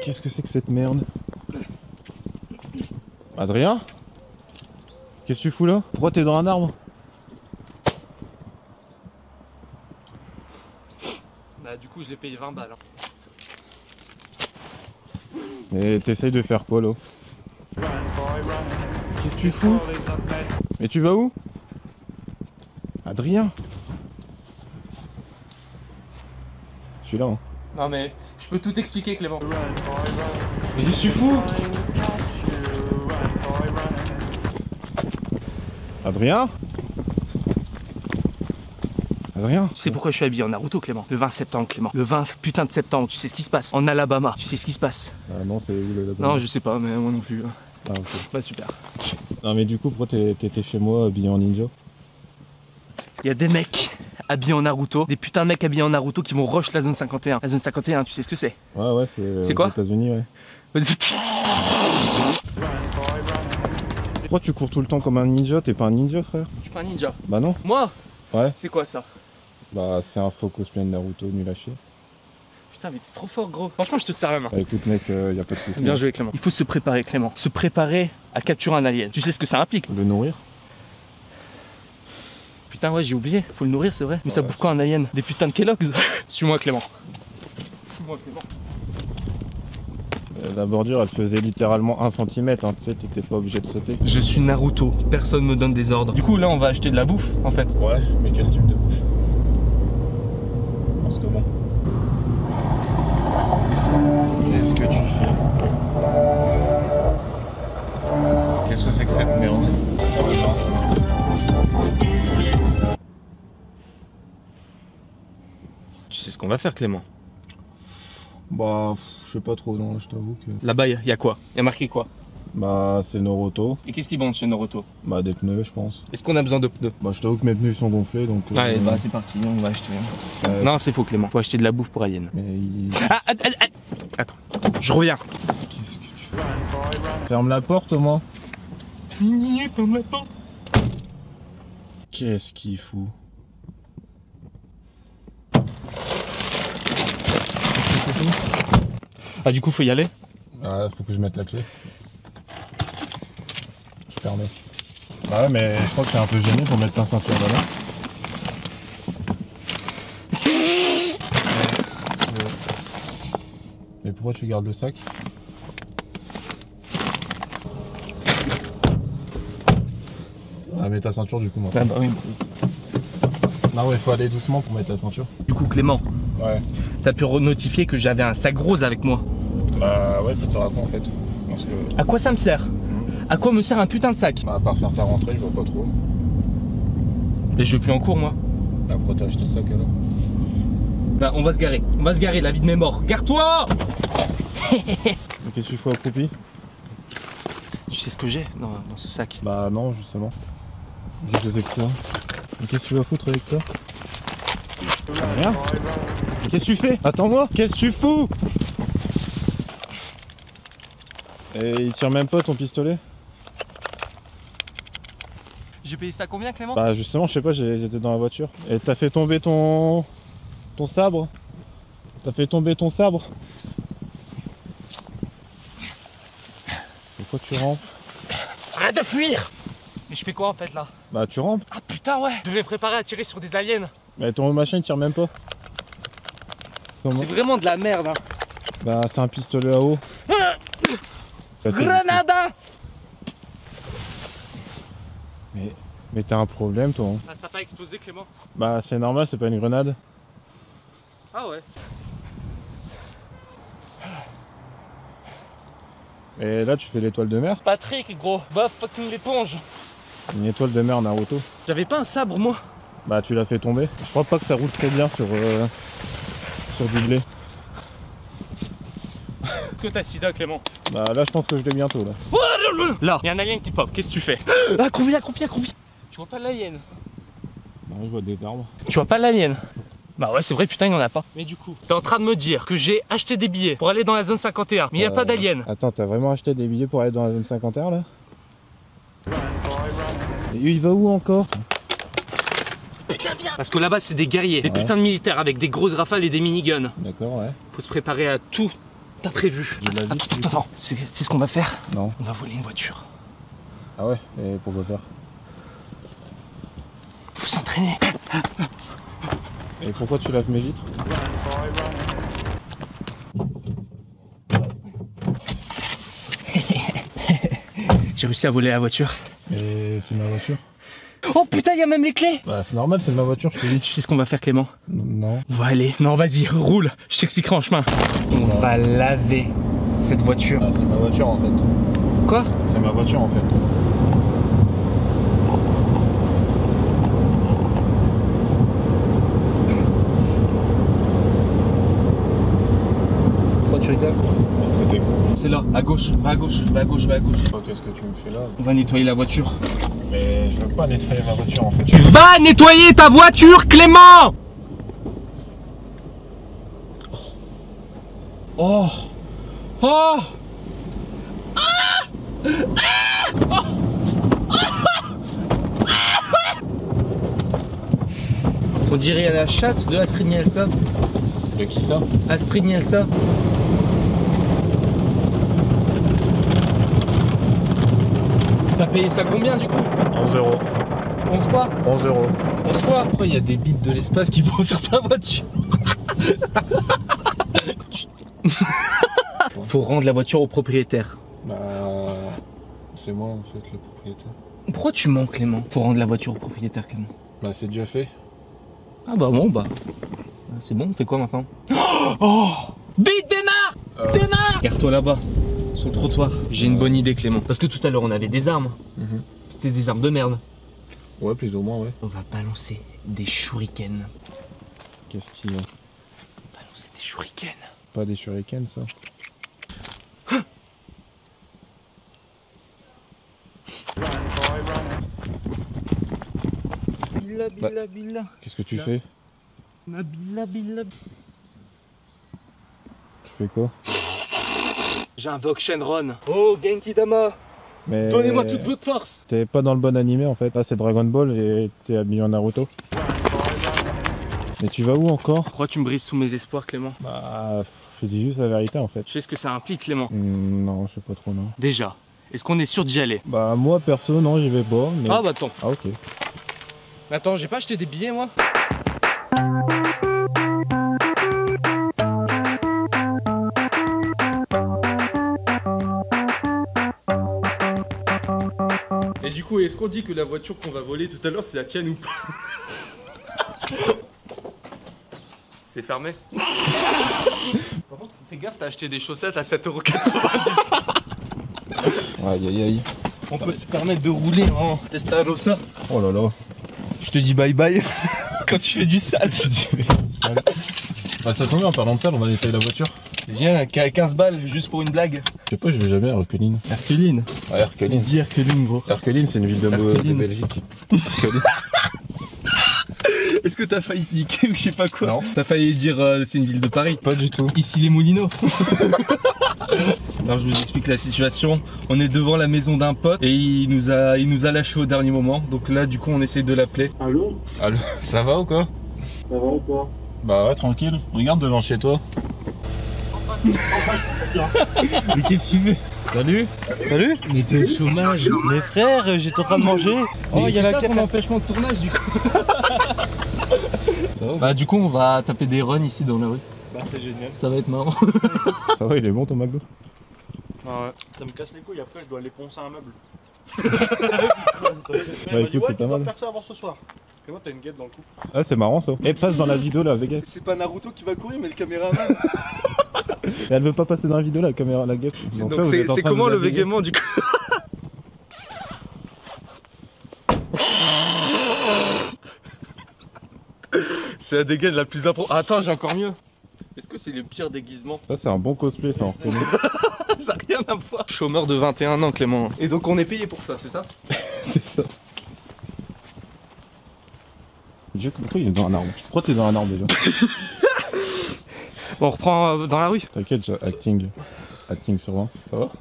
qu'est-ce que c'est que cette merde? Adrien? Qu'est-ce que tu fous là? Pourquoi t'es dans un arbre? Bah du coup je l'ai payé 20 balles. Et t'essayes de faire quoi là? Qu'est-ce que tu fous? Mais tu vas où? Adrien? Je suis là hein. Non mais je peux tout expliquer Clément. Mais qu'est-ce que tu fous? Adrien? Adrien? Tu sais pourquoi je suis habillé en Naruto Clément? Le 20 septembre Clément. Le 20 putain de septembre, tu sais ce qui se passe? En Alabama, tu sais ce qui se passe? Ah non, c'est où là-bas? Non je sais pas mais moi non plus. Ah ok. Bah super. Non mais du coup pourquoi t'étais chez moi habillé en ninja? Il y a des mecs habillés en Naruto, des putains de mecs habillés en Naruto qui vont rush la zone 51. La zone 51, tu sais ce que c'est? Ouais c'est quoi? aux États-Unis ouais. Pourquoi tu cours tout le temps comme un ninja? T'es pas un ninja frère? Je suis pas un ninja. Bah non. Moi? Ouais. C'est quoi ça? Bah c'est un faux cosplay de Naruto nul à chier. Putain mais t'es trop fort gros. Franchement je te sers la main. Bah écoute mec, y a pas de soucis. Bien joué Clément. Il faut se préparer Clément. Se préparer à capturer un alien. Tu sais ce que ça implique? Le nourrir? Putain ouais j'ai oublié. Faut le nourrir c'est vrai. Mais ça bouffe quoi un alien? Des putains de Kellogg's. Suis-moi Clément. Suis-moi Clément. La bordure elle faisait littéralement 1 centimètre, hein. Tu sais, t'étais pas obligé de sauter. Je suis Naruto. Personne me donne des ordres. Du coup là on va acheter de la bouffe en fait. Ouais, mais quel type de bouffe? Parce que bon. Qu'est-ce que tu fais? Qu'est-ce que c'est que cette merde? Tu sais ce qu'on va faire Clément? Bah, je sais pas trop, non, je t'avoue que... Là-bas y a quoi? Y a marqué quoi? Bah, c'est Naruto. Et qu'est-ce qu'ils vendent chez Naruto? Bah, des pneus, je pense. Est-ce qu'on a besoin de pneus? Bah, je t'avoue que mes pneus sont gonflés, donc... Allez bah c'est parti, on va acheter. Non c'est faux Clément, faut acheter de la bouffe pour Alien. Mais il... Attends, je reviens. Qu'est-ce que tu fais? Ferme la porte, au moins. Ferme la porte. Qu'est-ce qu'il fout? Ah du coup faut y aller? Ouais, faut que je mette la clé. Je permets. Bah ouais, mais je crois que c'est un peu gêné pour mettre ta ceinture là. Mais pourquoi tu gardes le sac? Ah, mets ta ceinture du coup maintenant. Ah bah oui. Non ouais, faut aller doucement pour mettre la ceinture. Du coup Clément, Ouais. t'as pu notifier que j'avais un sac rose avec moi. Bah ouais, ça te sert à quoi en fait? Parce que... À quoi ça me sert? À quoi me sert un putain de sac? Bah, à part faire ta rentrée, je vois pas trop. Mais je vais plus en cours moi. Bah, pourquoi t'as acheté le sac alors? Bah on va se garer, la vie de mes morts. Gare-toi! Mais qu'est-ce que tu fais accroupi? Tu sais ce que j'ai dans ce sac? Bah non, justement. Qu'est-ce que c'est que ça? Mais qu'est-ce que tu vas foutre avec ça? Rien. Mais qu'est-ce que tu fais? Attends-moi. Qu'est-ce que tu fous? Et il tire même pas ton pistolet? J'ai payé ça combien Clément? Bah justement, je sais pas, j'étais dans la voiture. Et t'as fait tomber ton sabre? T'as fait tomber ton sabre? Pourquoi tu rampes? Arrête de fuir! Mais je fais quoi en fait là? Bah tu rampes. Ah putain ouais! Je devais préparer à tirer sur des aliens. Mais ton machin il tire même pas. Comment? C'est vraiment de la merde hein. Bah c'est un pistolet à eau. Grenada! Mais t'as un problème toi hein. Ah, ça n'a pas explosé Clément? Bah c'est normal, c'est pas une grenade. Ah ouais. Et là tu fais l'étoile de mer. Patrick gros, bah fucking l'éponge. Une étoile de mer Naruto. J'avais pas un sabre moi. Bah tu l'as fait tomber. Je crois pas que ça roule très bien sur du blé. Est-ce que t'as sida Clément? Bah là je pense que je l'ai bientôt là. Là, il y a un alien qui pop, qu'est-ce que tu fais? Accroupi. Tu vois pas l'alien? Bah je vois des arbres. Tu vois pas l'alien? Bah ouais c'est vrai putain il en a pas. Mais du coup, t'es en train de me dire que j'ai acheté des billets pour aller dans la zone 51, mais il y a pas d'alien. Attends, t'as vraiment acheté des billets pour aller dans la zone 51 là? Et il va où encore? Putain viens! Parce que là-bas c'est des guerriers, des putains de militaires avec des grosses rafales et des miniguns. D'accord ouais. Faut se préparer à tout t'as prévu. Attends, c'est ce qu'on va faire? Non. On va voler une voiture. Ah ouais? Et pourquoi faire? Faut s'entraîner. Et pourquoi tu laves mes vitres? J'ai réussi à voler la voiture. Et c'est ma voiture? Oh putain, y a même les clés! Bah c'est normal, c'est ma voiture, je te dis. Tu sais ce qu'on va faire, Clément? Non. On va aller. Non, vas-y, roule. Je t'expliquerai en chemin. On va laver cette voiture. Ah, c'est ma voiture en fait. Quoi? C'est ma voiture en fait. Pourquoi tu rigoles? Est-ce que t'es con? C'est là, à gauche, va à gauche, va à gauche, va à gauche. Oh, qu'est-ce que tu me fais là? On va nettoyer la voiture. Mais je veux pas nettoyer ma voiture en fait. Tu vas nettoyer ta voiture, Clément! Oh! Oh! On dirait la chatte de Astrid Nielsa. De qui ça? Astrid Nielsa. T'as payé ça combien du coup? 11 euros. 11 quoi? 11 euros. 11 quoi? Pourquoi il y a des bits de l'espace qui vont sur ta voiture? Faut rendre la voiture au propriétaire. Bah c'est moi en fait le propriétaire. Pourquoi tu mens, Clément? Faut rendre la voiture au propriétaire, Clément. Bah c'est déjà fait. Ah bah bon, bah c'est bon, on fait quoi maintenant? Oh! Vite, démarre! Démarre! Regarde-toi là-bas, sur le trottoir. J'ai une bonne idée, Clément. Parce que tout à l'heure on avait des armes. C'était des armes de merde. Ouais, plus ou moins, ouais. On va balancer des shurikens. Qu'est-ce qu'il y a? Balancer des shurikens. Pas des shurikens ça? Billa. Qu'est-ce que tu fais? Billa. Tu fais quoi? J'invoque Shenron. Oh, Genki Dama. Mais... Donnez-moi toute votre force. T'es pas dans le bon animé en fait. Là c'est Dragon Ball et t'es habillé en Naruto. Mais tu vas où encore? Pourquoi tu me brises tous mes espoirs, Clément? Bah je dis juste la vérité en fait. Tu sais ce que ça implique, Clément? Non, je sais pas trop non. Déjà, est-ce qu'on est sûr d'y aller? Bah moi perso non, j'y vais pas. Mais... Ah bah attends. Ah ok. Mais attends, j'ai pas acheté des billets moi? Et du coup, est-ce qu'on dit que la voiture qu'on va voler tout à l'heure c'est la tienne ou pas? C'est fermé. Par contre, fais gaffe, t'as acheté des chaussettes à 7,90 €. Aïe aïe aïe. On peut se permettre de rouler en Testarossa. Oh là là. Je te dis bye bye quand tu fais du sale. Bah ça tombe bien, en parlant de ça, on va nettoyer la voiture. C'est génial, 15 balles juste pour une blague. Je sais pas, je vais jamais à Herculine. Herculine. Ah Herculine. Dis Herculine, gros. Herculine c'est une ville de Herculine. Belgique. Est-ce que t'as failli niquer ou je sais pas quoi? Non. T'as failli dire c'est une ville de Paris? Pas du tout. Ici les Moulineaux. Alors je vous explique la situation. On est devant la maison d'un pote et il nous a lâché au dernier moment. Donc là du coup on essaye de l'appeler. Allô, ça va ou quoi? Ça va ou quoi? Bah ouais, tranquille. Regarde devant chez toi. Mais qu'est-ce qu'il fait? Salut. Salut. Mais t'es au chômage. Mais frère, j'étais en train de manger. Oh, il y a la carte d'empêchement de tournage du coup. Bah du coup on va taper des runs ici dans la rue. Bah c'est génial. Ça va être marrant. Ça va, il est bon ton McDo? Ah ouais. Ça me casse les couilles, après je dois aller poncer un meuble. Bah écoute, c'est pas mal. Faire ça avant ce soir. Et moi t'as une guêpe dans le cou. Ah c'est marrant ça. Et passe dans la vidéo là, Vegas. C'est pas Naruto qui va courir mais le caméraman. Et elle veut pas passer dans la vidéo la caméra, la guêpe. Donc c'est comment le végément du coup? C'est la dégaine la plus impro... Attends, j'ai encore mieux. Est-ce que c'est le pire déguisement? Ça c'est un bon cosplay ça, on reconnaît. Ça n'a rien à voir. Chômeur de 21 ans, Clément. Et donc on est payé pour ça, c'est ça? C'est ça. Dieu, pourquoi il est dans un arbre? Pourquoi t'es dans un arbre déjà? Bon, on reprend dans la rue. T'inquiète, acting sur 20, ça va?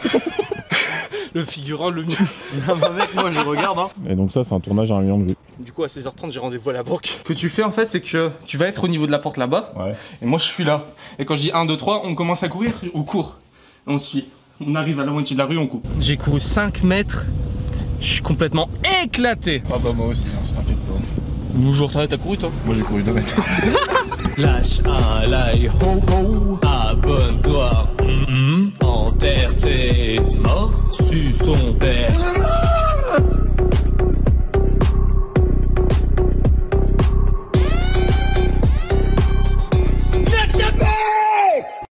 Le figurant le mieux. Non bah mec, moi je regarde hein. Et donc ça c'est un tournage à 1 million de vues. coup à 16h30 j'ai rendez-vous à la banque. Ce que tu fais en fait c'est que tu vas être au niveau de la porte là-bas. Ouais. Et moi je suis là. Et quand je dis 1, 2, 3, on commence à courir, on court. On suit. On arrive à la moitié de la rue, on coupe. J'ai couru 5 mètres. Je suis complètement éclaté. Ah bah moi aussi, hein, c'est t'inquiète pas. Bonjour, t'as couru toi? Moi j'ai couru 2 mètres. Lâche un like, ho ho, abonne-toi, enterre tes morts, suce ton père.